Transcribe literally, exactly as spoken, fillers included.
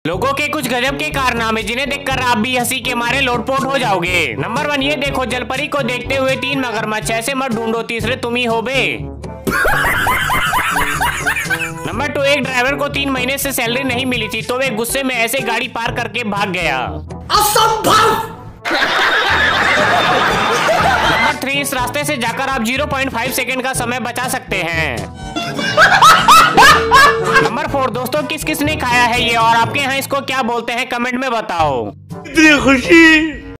लोगों के कुछ गजब के कारनामे जिन्हें देखकर आप भी हंसी के मारे लोटपोट हो जाओगे। नंबर वन, ये देखो जलपरी को देखते हुए तीन मगरमच्छ, ऐसे मत ढूंढो तीसरे तुम ही हो बे। नंबर टू, एक ड्राइवर को तीन महीने से सैलरी नहीं मिली थी तो वे गुस्से में ऐसे गाड़ी पार करके भाग गया। असंभव। नंबर थ्री, इस रास्ते से जाकर आप ज़ीरो पॉइंट फाइव सेकंड का समय बचा सकते हैं। नंबर फोर, दोस्तों किस किस ने खाया है ये और आपके यहाँ इसको क्या बोलते हैं कमेंट में बताओ। इतनी खुशी